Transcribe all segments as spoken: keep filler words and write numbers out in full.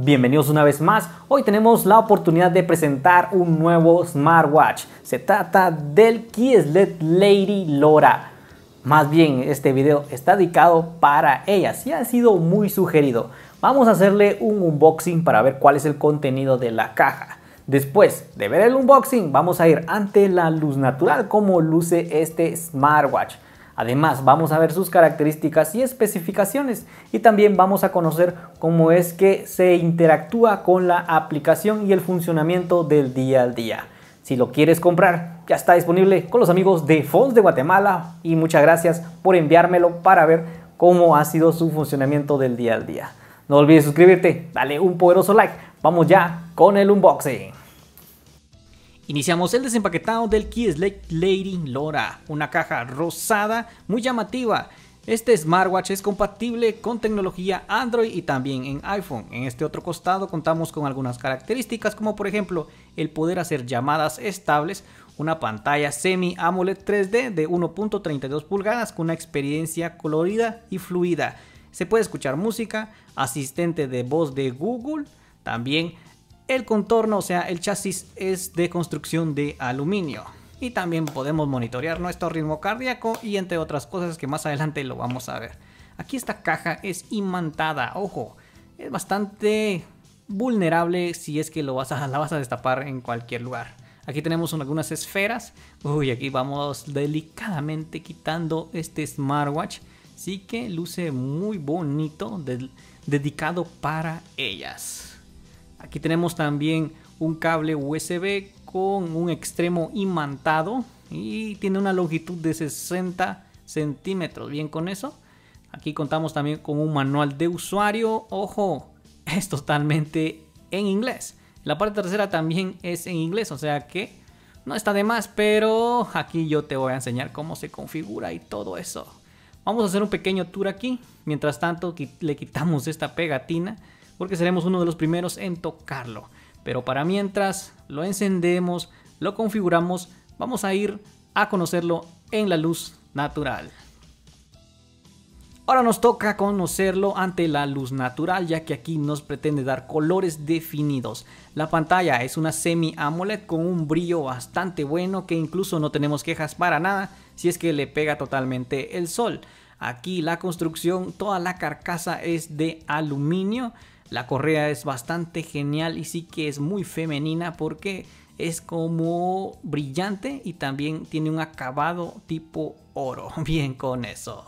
Bienvenidos una vez más. Hoy tenemos la oportunidad de presentar un nuevo smartwatch. Se trata del Quizlet Lady Lora. Más bien, este video está dedicado para ella, sí ha sido muy sugerido. Vamos a hacerle un unboxing para ver cuál es el contenido de la caja. Después de ver el unboxing, vamos a ir ante la luz natural cómo luce este smartwatch. Además, vamos a ver sus características y especificaciones y también vamos a conocer cómo es que se interactúa con la aplicación y el funcionamiento del día al día. Si lo quieres comprar, ya está disponible con los amigos de Phones de Guatemala y muchas gracias por enviármelo para ver cómo ha sido su funcionamiento del día al día. No olvides suscribirte, dale un poderoso like. Vamos ya con el unboxing. Iniciamos el desempaquetado del Quizlet Lady Lora, una caja rosada muy llamativa. Este smartwatch es compatible con tecnología Android y también en iPhone. En este otro costado contamos con algunas características como por ejemplo el poder hacer llamadas estables, una pantalla semi AMOLED tres D de uno punto treinta y dos pulgadas con una experiencia colorida y fluida. Se puede escuchar música, asistente de voz de Google, también el contorno, o sea, el chasis es de construcción de aluminio. Y también podemos monitorear nuestro ritmo cardíaco y entre otras cosas que más adelante lo vamos a ver. Aquí esta caja es imantada, ojo, es bastante vulnerable si es que lo vas a, la vas a destapar en cualquier lugar. Aquí tenemos algunas esferas. Uy, aquí vamos delicadamente quitando este smartwatch. Sí que luce muy bonito, de, dedicado para ellas. Aquí tenemos también un cable U S B con un extremo imantado y tiene una longitud de sesenta centímetros. Bien con eso. Aquí contamos también con un manual de usuario. Ojo, es totalmente en inglés. La parte trasera también es en inglés, o sea que no está de más, pero aquí yo te voy a enseñar cómo se configura y todo eso. Vamos a hacer un pequeño tour aquí. Mientras tanto le quitamos esta pegatina, porque seremos uno de los primeros en tocarlo. Pero para mientras lo encendemos, lo configuramos, vamos a ir a conocerlo en la luz natural. Ahora nos toca conocerlo ante la luz natural, ya que aquí nos pretende dar colores definidos. La pantalla es una semi AMOLED con un brillo bastante bueno, que incluso no tenemos quejas para nada si es que le pega totalmente el sol. Aquí la construcción, toda la carcasa es de aluminio. La correa es bastante genial y sí que es muy femenina porque es como brillante y también tiene un acabado tipo oro. Bien con eso.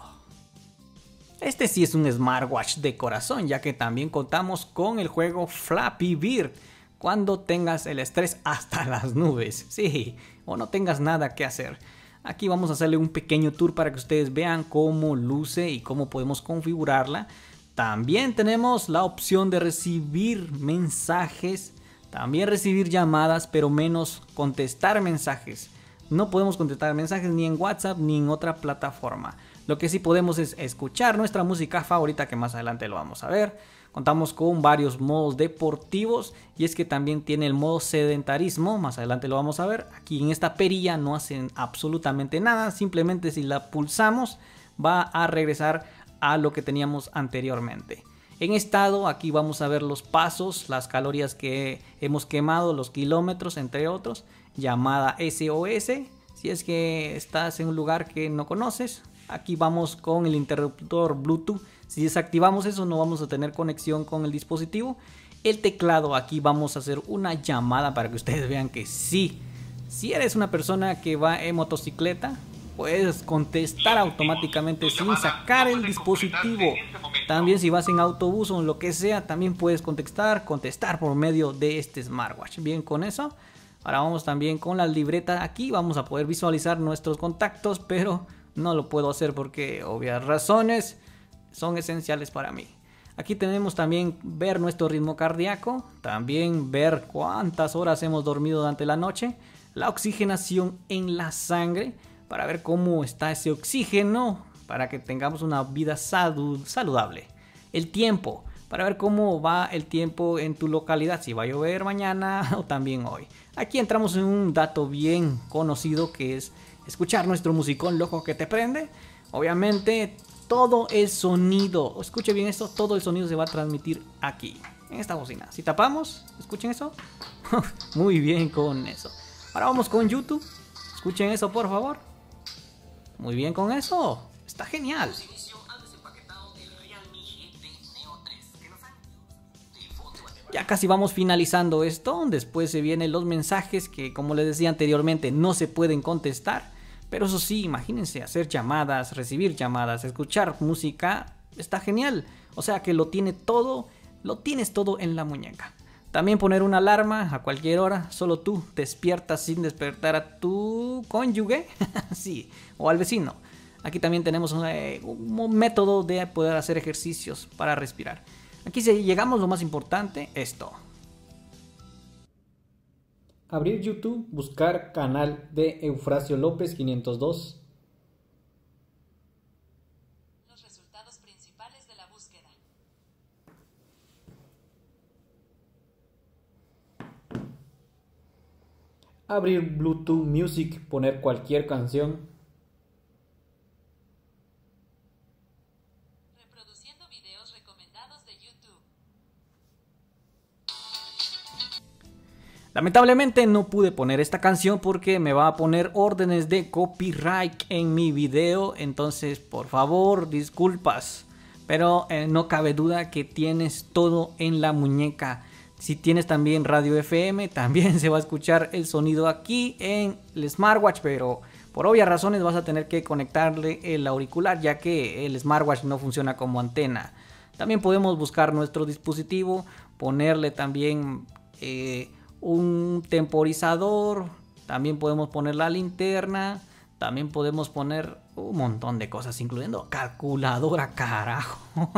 Este sí es un smartwatch de corazón, ya que también contamos con el juego Flappy Bird. Cuando tengas el estrés hasta las nubes, sí, o no tengas nada que hacer. Aquí vamos a hacerle un pequeño tour para que ustedes vean cómo luce y cómo podemos configurarla. También tenemos la opción de recibir mensajes, también recibir llamadas, pero menos contestar mensajes. No podemos contestar mensajes ni en WhatsApp ni en otra plataforma. Lo que sí podemos es escuchar nuestra música favorita, que más adelante lo vamos a ver. Contamos con varios modos deportivos y es que también tiene el modo sedentarismo, más adelante lo vamos a ver. Aquí en esta perilla no hacen absolutamente nada, simplemente si la pulsamos va a regresar a lo que teníamos anteriormente. En estado, aquí vamos a ver los pasos, las calorías que hemos quemado, los kilómetros, entre otros. Llamada S O S, si es que estás en un lugar que no conoces. Aquí vamos con el interruptor Bluetooth. Si desactivamos eso, no vamos a tener conexión con el dispositivo. El teclado, aquí vamos a hacer una llamada para que ustedes vean que sí, si eres una persona que va en motocicleta, puedes contestar automáticamente sin sacar el dispositivo. También si vas en autobús o en lo que sea, también puedes contestar, contestar por medio de este smartwatch. Bien con eso. Ahora vamos también con la libreta. Aquí vamos a poder visualizar nuestros contactos, pero no lo puedo hacer porque obvias razones son esenciales para mí. Aquí tenemos también ver nuestro ritmo cardíaco, también ver cuántas horas hemos dormido durante la noche, la oxigenación en la sangre, para ver cómo está ese oxígeno, para que tengamos una vida saludable. El tiempo, para ver cómo va el tiempo en tu localidad, si va a llover mañana o también hoy. Aquí entramos en un dato bien conocido que es escuchar nuestro musicón loco que te prende. Obviamente todo el sonido, escuche bien esto, todo el sonido se va a transmitir aquí. en esta bocina. Si tapamos, escuchen eso. Muy bien con eso. Ahora vamos con YouTube. Escuchen eso, por favor. Muy bien con eso. Está genial. Ya casi vamos finalizando esto. Después se vienen los mensajes que, como les decía anteriormente, no se pueden contestar. Pero eso sí, imagínense hacer llamadas, recibir llamadas, escuchar música. Está genial. O sea que lo tiene todo, lo tienes todo en la muñeca. También poner una alarma a cualquier hora. Solo tú despiertas sin despertar a tu cónyuge. Sí, o al vecino. Aquí también tenemos un, eh, un método de poder hacer ejercicios para respirar. Aquí si llegamos lo más importante, esto. Abrir YouTube, buscar canal de Eufrasio López quinientos dos. Los resultados principales de la búsqueda. Abrir Bluetooth Music, poner cualquier canción. Reproduciendo videos recomendados de YouTube. Lamentablemente no pude poner esta canción porque me va a poner órdenes de copyright en mi video. Entonces, por favor, disculpas. Pero eh, no cabe duda que tienes todo en la muñeca. Si tienes también radio F M, también se va a escuchar el sonido aquí en el smartwatch, pero por obvias razones vas a tener que conectarle el auricular, ya que el smartwatch no funciona como antena. También podemos buscar nuestro dispositivo, ponerle también eh, un temporizador, también podemos poner la linterna, también podemos poner un montón de cosas, incluyendo calculadora, carajo.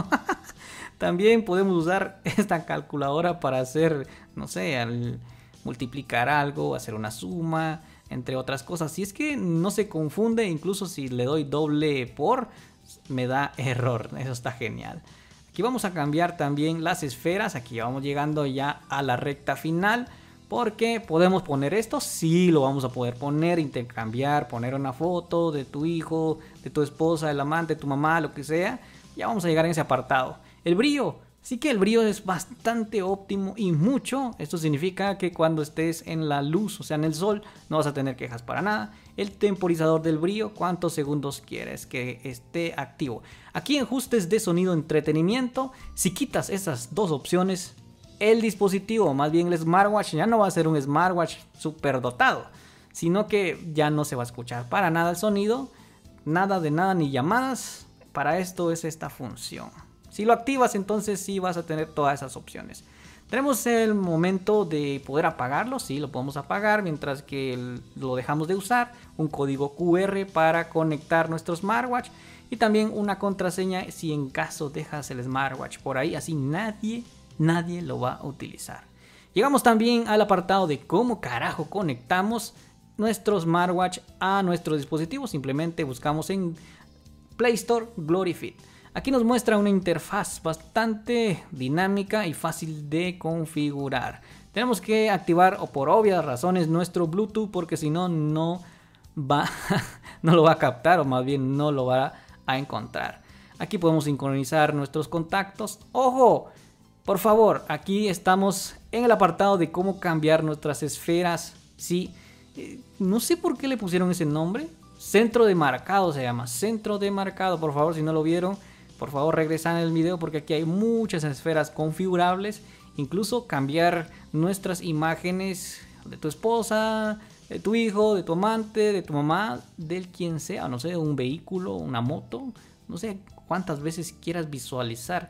También podemos usar esta calculadora para hacer, no sé, al multiplicar algo, hacer una suma, entre otras cosas. Si es que no se confunde, incluso si le doy doble por, me da error. Eso está genial. Aquí vamos a cambiar también las esferas. Aquí vamos llegando ya a la recta final. Porque podemos poner esto, sí lo vamos a poder poner, intercambiar, poner una foto de tu hijo, de tu esposa, del amante, de tu mamá, lo que sea. Ya vamos a llegar en ese apartado. El brillo, sí que el brillo es bastante óptimo y mucho. Esto significa que cuando estés en la luz, o sea en el sol, no vas a tener quejas para nada. El temporizador del brillo, cuántos segundos quieres que esté activo. Aquí en ajustes de sonido entretenimiento, si quitas esas dos opciones, el dispositivo, más bien el smartwatch, ya no va a ser un smartwatch super dotado, sino que ya no se va a escuchar para nada el sonido, nada de nada ni llamadas. Para esto es esta función. Si lo activas, entonces sí vas a tener todas esas opciones. Tenemos el momento de poder apagarlo, sí lo podemos apagar mientras que lo dejamos de usar, un código Q R para conectar nuestro smartwatch y también una contraseña si en caso dejas el smartwatch por ahí, así nadie nadie lo va a utilizar. Llegamos también al apartado de cómo carajo conectamos nuestro smartwatch a nuestro dispositivo. Simplemente buscamos en Play Store GloryFit. Aquí nos muestra una interfaz bastante dinámica y fácil de configurar. Tenemos que activar, o por obvias razones, nuestro Bluetooth, porque si no, no va, no lo va a captar, o más bien no lo va a encontrar. Aquí podemos sincronizar nuestros contactos. ¡Ojo! Por favor, aquí estamos en el apartado de cómo cambiar nuestras esferas. Sí, eh, no sé por qué le pusieron ese nombre. Centro de marcado se llama. Centro de marcado. Por favor, si no lo vieron, por favor regresan el video porque aquí hay muchas esferas configurables. Incluso cambiar nuestras imágenes de tu esposa, de tu hijo, de tu amante, de tu mamá, del quien sea. No sé, un vehículo, una moto. No sé cuántas veces quieras visualizar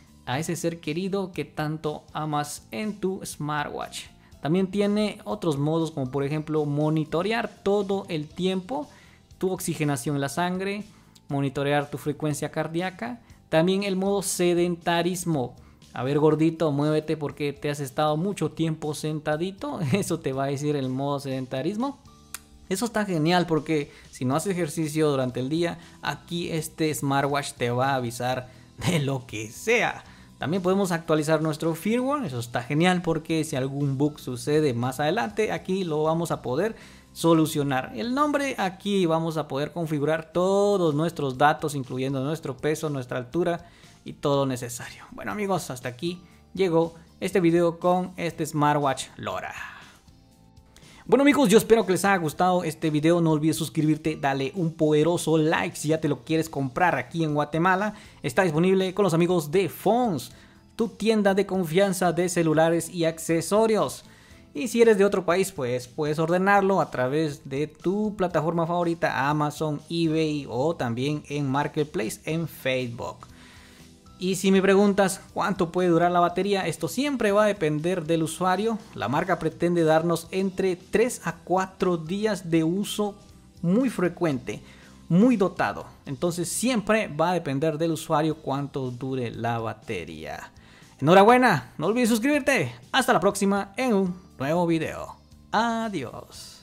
a ese ser querido que tanto amas en tu smartwatch. También tiene otros modos como por ejemplo monitorear todo el tiempo tu oxigenación en la sangre, monitorear tu frecuencia cardíaca. También el modo sedentarismo. A ver gordito, muévete porque te has estado mucho tiempo sentadito. Eso te va a decir el modo sedentarismo. Eso está genial porque si no haces ejercicio durante el día, aquí este smartwatch te va a avisar de lo que sea. También podemos actualizar nuestro firmware, eso está genial porque si algún bug sucede más adelante, aquí lo vamos a poder solucionar. El nombre, aquí vamos a poder configurar todos nuestros datos, incluyendo nuestro peso, nuestra altura y todo necesario. Bueno amigos, hasta aquí llegó este video con este smartwatch LoRa. Bueno amigos, yo espero que les haya gustado este video. No olvides suscribirte, dale un poderoso like si ya te lo quieres comprar aquí en Guatemala. Está disponible con los amigos de Phones, tu tienda de confianza de celulares y accesorios. Y si eres de otro país, pues puedes ordenarlo a través de tu plataforma favorita, Amazon, eBay o también en Marketplace en Facebook. Y si me preguntas cuánto puede durar la batería, esto siempre va a depender del usuario. La marca pretende darnos entre tres a cuatro días de uso muy frecuente, muy dotado. Entonces siempre va a depender del usuario cuánto dure la batería. Enhorabuena, no olvides suscribirte. Hasta la próxima en un nuevo video. Adiós.